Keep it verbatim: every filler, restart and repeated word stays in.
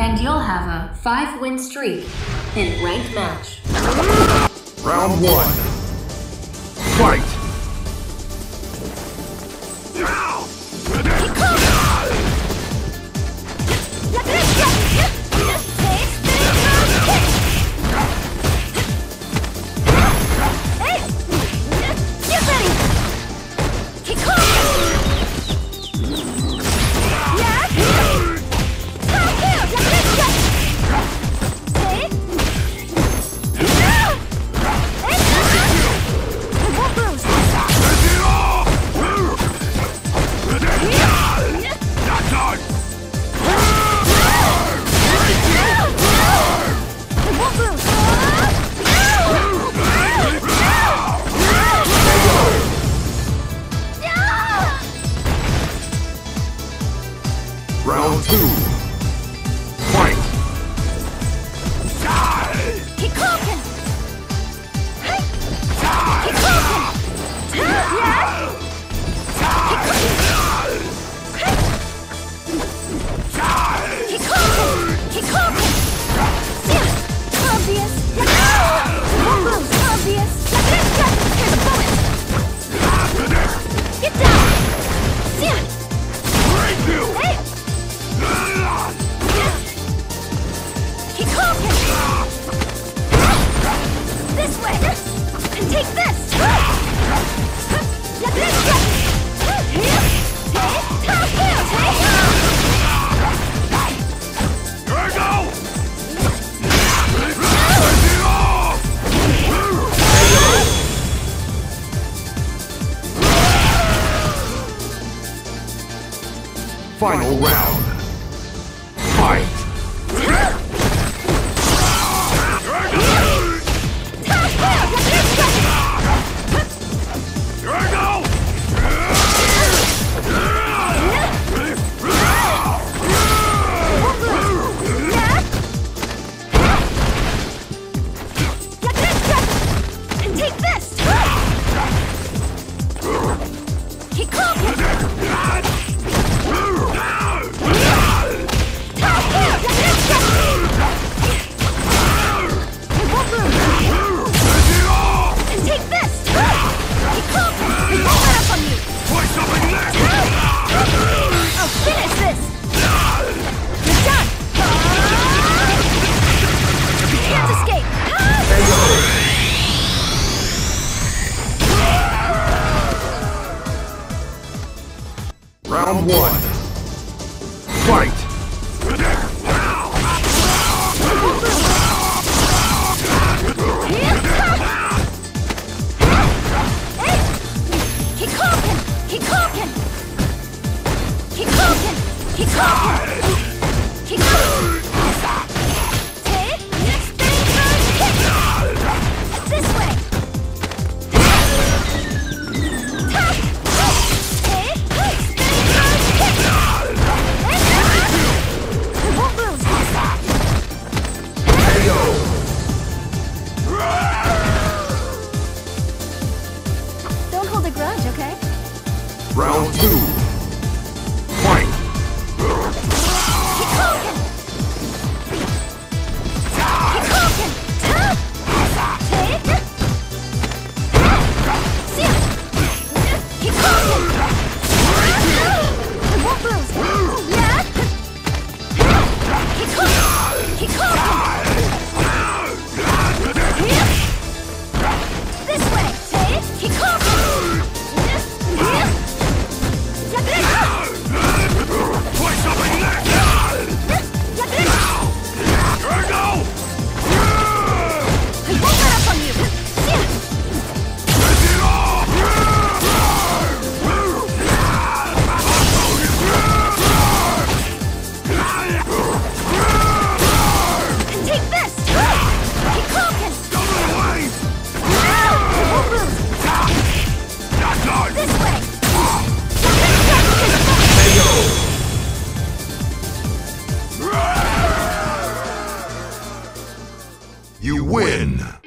And you'll have a five-win streak in ranked match. Round one. Fight! Round two. Fight! Kikoken! Kikoken! Kikoken! Kikoken! Obvious! Obvious! Here's a bonus! Get down! Hey! This way! And take this! Final round. Fight! Round one. Fight! Kikoken! Kikoken! Kikoken! Kikoken! Kikoken! Hey! Spinning first kick! This way! Tap! Hey! Spinning first kick! We won't lose! K O! Don't hold a grudge, okay? Round two. Fight! Kikoken! Kikoken! Tap! Hey! Kikoken! We won't lose! Yeah! Kikoken! Kikoken! This way! Hey! Kikoken! You win!